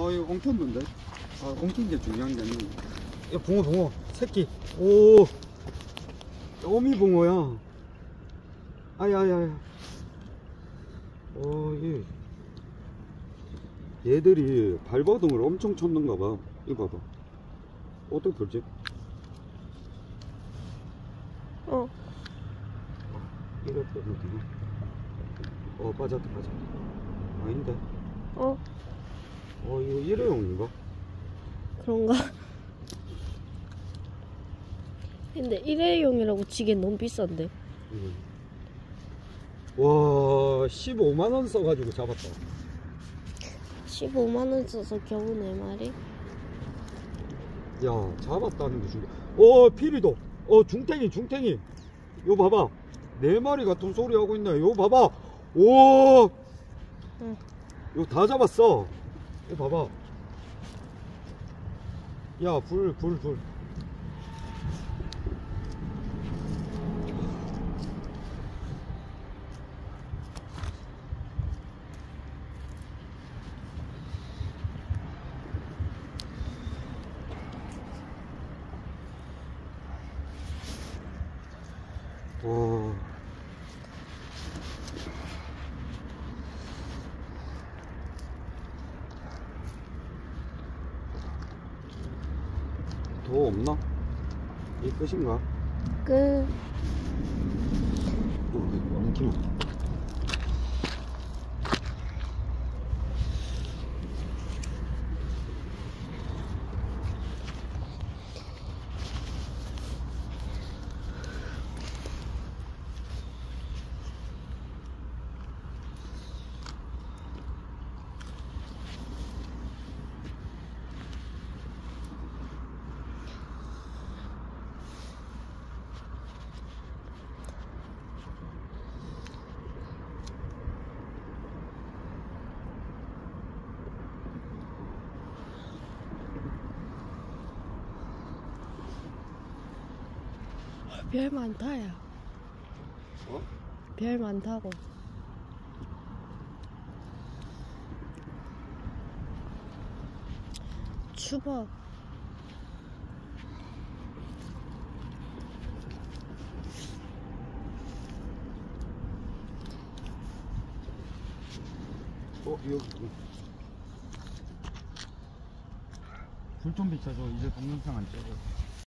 이거 엉켰는데? 아, 엉킨 게 중요한 게 아니고. 야, 붕어, 새끼. 오, 어미 붕어야. 아야야야. 얘들이 발버둥을 엄청 쳤는가 봐. 이거 봐봐. 어떻게 풀지? 이렇게 하면 되나? 빠졌다. 아닌데? 이거 일회용인가? 그런가? 근데 일회용이라고 치기엔 너무 비싼데. 와, 15만원 써가지고 잡았다. 15만원 써서 겨우 4마리? 야, 잡았다는 게 중요. 피리도. 중탱이. 요 봐봐. 4마리 같은 소리 하고 있네. 요 봐봐. 오! 응. 요 다 잡았어. 요 봐봐. 야, 불. 와. 더 없나? 이 끝인가? 끝. 엉키면. 별 많다, 야. 별 많다고. 추워. 여기. 불 좀 비춰줘. 이제 동영상 안 찍어.